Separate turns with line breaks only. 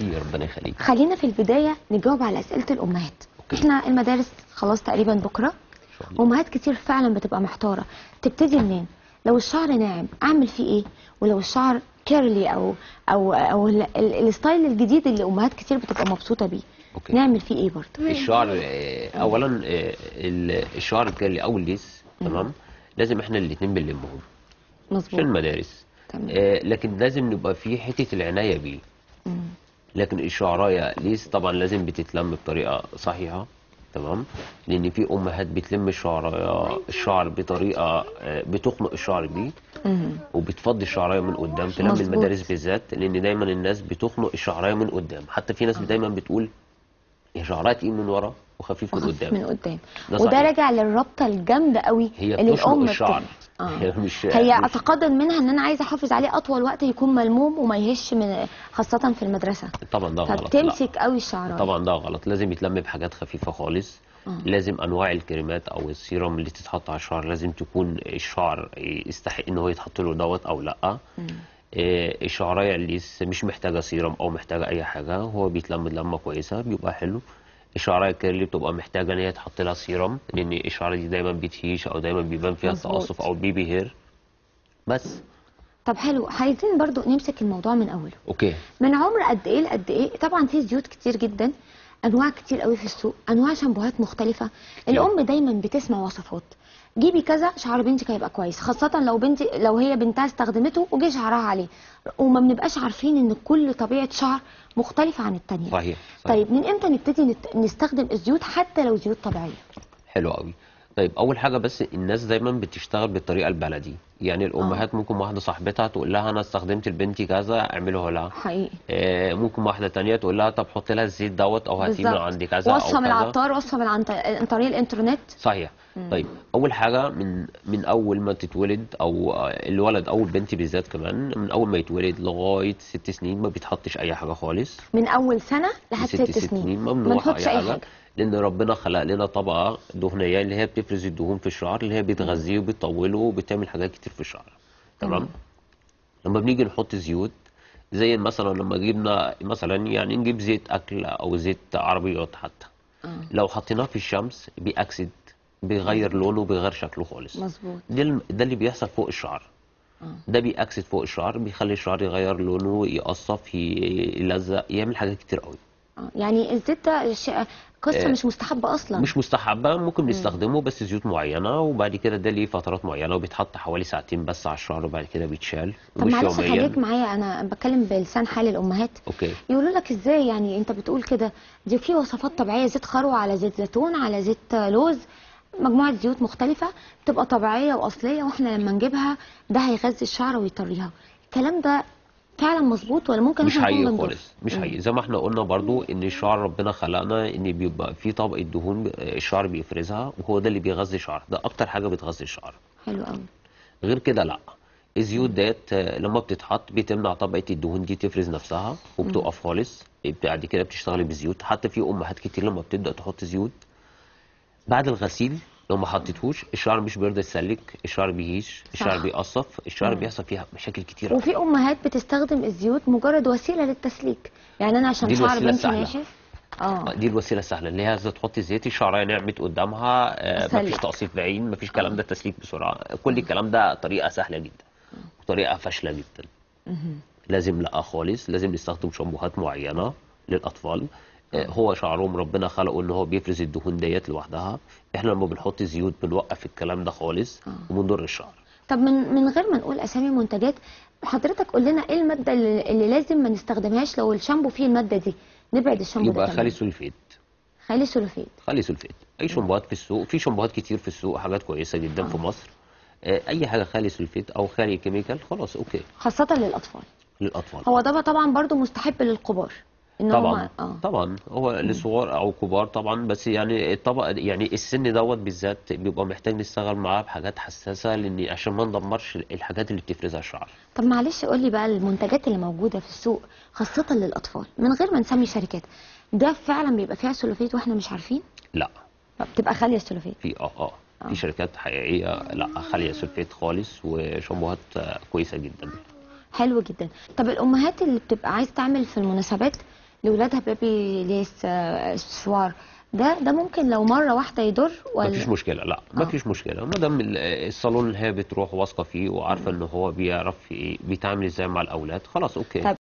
ميرسي، ربنا يخليك.
خلينا في البدايه نجاوب على اسئله الامهات. احنا المدارس خلاص تقريبا بكره، امهات كتير فعلا بتبقى محتاره تبتدي منين. لو الشعر ناعم اعمل فيه ايه؟ ولو الشعر كيرلي او الستايل الجديد اللي امهات كتير بتبقى مبسوطه بيه، نعمل فيه ايه برضه؟
الشعر اولا الشعر الكيرلي او الليس، تمام، لازم احنا الاثنين بنلمهم
مظبوط
في المدارس.
تمام.
لكن لازم نبقى في حته العنايه بيه. لكن الشعرايه ليس طبعا لازم بتتلم بطريقه صحيحه، تمام، لان في امهات بتلم الشعر بطريقه بتخنق الشعر بيه وبتفضي الشعرايه من قدام. تلم المدارس بالذات، لان دايما الناس بتخنق الشعرايه من قدام. حتى في ناس دايما بتقول هي شعرها تقيل من ورا وخفيف من قدام.
وده راجع للربطه الجامده قوي اللي الام
الشعر.
هي اعتقادا منها ان انا عايزه احافظ عليه اطول وقت يكون ملموم وما يهش من خاصه في المدرسه.
طبعا ده غلط،
فبتمسك قوي الشعرايه.
طبعا ده غلط، لازم يتلم بحاجات خفيفه خالص. لازم انواع الكريمات او السيرم اللي تتحط على الشعر لازم تكون الشعر يستحق ان هو يتحط له دوت او لا. الشعرايه اللي مش محتاجه سيرم او محتاجه اي حاجه، هو بيتلم لمه كويسه بيبقى حلو. الشعرايه الكيرلي بتبقى محتاجه ان هي تحط لها سيرم، لان الشعر دي دايما بتهيش او دايما بيبان فيها التقصف او البيبي هير بس.
طب حلو، عايزين برضو نمسك الموضوع من اوله.
اوكي.
من عمر قد ايه لقد ايه؟ طبعا في زيوت كتير جدا، انواع كتير قوي في السوق، انواع شامبوهات مختلفه. الام دايما بتسمع وصفات، جيبي كذا شعر بنتك هيبقى كويس، خاصه لو هي بنتها استخدمته وجه شعرها عليه، وما بنبقاش عارفين ان كل طبيعه شعر مختلفه عن الثانيه.
صحيح.
طيب من امتى نبتدي نستخدم الزيوت حتى لو زيوت طبيعيه؟
حلو قوي. طيب اول حاجه بس الناس دايما بتشتغل بالطريقه البلدي، يعني الامهات ممكن واحده صاحبتها تقول لها انا استخدمت لبنتي كذا اعمله لها
حقيقي.
ممكن واحده ثانيه تقول لها طب حط لها الزيت دوت او هاتيه من عندي كذا،
وصفه من العطار، وصفه من عن طريق الانترنت.
صحيح. طيب اول حاجه من اول ما تتولد او الولد او البنت بالذات كمان، من اول ما يتولد لغايه 6 سنين ما بيتحطش اي حاجه خالص.
من اول سنه لحد 6 سنين
ممنوع اي حاجه، لان ربنا خلق لنا طبقه دهنيه اللي هي بتفرز الدهون في الشعر، اللي هي بتغذيه وبتطوله وبتعمل حاجات كتير في الشعر، تمام. لما بنيجي نحط زيوت زي مثلا لما جبنا مثلا يعني نجيب زيت اكل او زيت عربيات حتى، لو حطيناه في الشمس بيأكسد، بيغير لونه وبيغير شكله خالص.
مظبوط.
ده اللي بيحصل فوق الشعر. ده بيأكسد فوق الشعر، بيخلي الشعر يغير لونه، يقصف، يلزق، يعمل حاجات كتير قوي.
يعني الزيت ده قصه مش مستحبه اصلا.
مش مستحبه، ممكن نستخدمه بس زيوت معينه، وبعد كده ده ليه فترات معينه، وبيتحط حوالي ساعتين بس على الشعر وبعد كده بيتشال.
طب معلش خليك معايا، انا بتكلم بلسان حال الامهات.
اوكي.
يقولوا لك ازاي يعني انت بتقول كده؟ دي في وصفات طبيعيه، زيت خروع على زيت زيتون على زيت لوز، مجموعه زيوت مختلفه بتبقى طبيعيه واصليه، واحنا لما نجيبها ده هيغذي الشعر ويطريها. الكلام ده فعلا مظبوط ولا ممكن
مش حقيقي خالص؟ مش حقيقي. زي ما احنا قلنا برضو ان الشعر ربنا خلقنا ان بيبقى في طبقه دهون الشعر بيفرزها، وهو ده اللي بيغذي الشعر، ده اكتر حاجه بتغذي الشعر.
حلو قوي.
غير كده لا. الزيوت ديت لما بتتحط بتمنع طبقه الدهون دي تفرز نفسها وبتوقف خالص، بعد كده بتشتغلي بالزيوت. حتى في امهات كتير لما بتبدا تحط زيوت بعد الغسيل لو ما حطيتهوش الشعر مش بيرضى يتسلك، الشعر بيهيش، الشعر بيقصف، الشعر بيحصل فيها مشاكل كتير.
وفي امهات بتستخدم الزيوت مجرد وسيله للتسليك، يعني انا عشان شعر بنتي ناشف
دي الوسيله السهله اللي هي عايزه تحطي زيت، الشعرايه نعمت قدامها، مفيش تقصيف بعين، مفيش الكلام ده، تسليك بسرعه، كل الكلام ده طريقه سهله جدا وطريقه فاشله جدا. لازم لا خالص، لازم نستخدم شامبوهات معينه للاطفال. هو شعرهم ربنا خلقه ان هو بيفرز الدهون ديت لوحدها، احنا لما بنحط زيوت بنوقف الكلام ده خالص وبنضر الشعر.
طب من غير ما نقول اسامي منتجات، حضرتك قول لنا ايه الماده اللي لازم ما نستخدمهاش لو الشامبو فيه الماده دي، نبعد الشامبو ده.
يبقى خالي سولفيت.
خالي سولفيت.
خالي سولفيت. اي شامبوهات في السوق، في شامبوهات كتير في السوق، حاجات كويسه جدا في مصر. اي حاجه خالي سولفيت او خالي كيميكال خلاص اوكي.
خاصه للاطفال.
للاطفال.
هو ده طبعا برضو مستحب للكبار.
طبعا طبعا هو لصغار او كبار طبعا، بس يعني الطبق يعني السن دوت بالذات بيبقى محتاج نشتغل معاه بحاجات حساسه، لان عشان ما ندمرش الحاجات اللي بتفرزها الشعر.
طب معلش قول لي بقى المنتجات اللي موجوده في السوق خاصه للاطفال من غير ما نسمي شركات، ده فعلا بيبقى فيها سولفيت واحنا مش عارفين؟
لا.
بتبقى خاليه السولفيت.
في في شركات حقيقيه لا خاليه سولفيت خالص، وشامبوهات كويسه جدا.
حلو جدا. طب الامهات اللي بتبقى عايز تعمل في المناسبات لاولادها بيبي ليس سوار، ده ممكن لو مره واحده يضر ولا؟
مفيش مشكله، لا مفيش مشكله، ما دام الصالون اللي هي بتروح واثقه فيه وعارفه ان هو بيعرف بيتعامل ازاي مع الاولاد، خلاص اوكي.
طب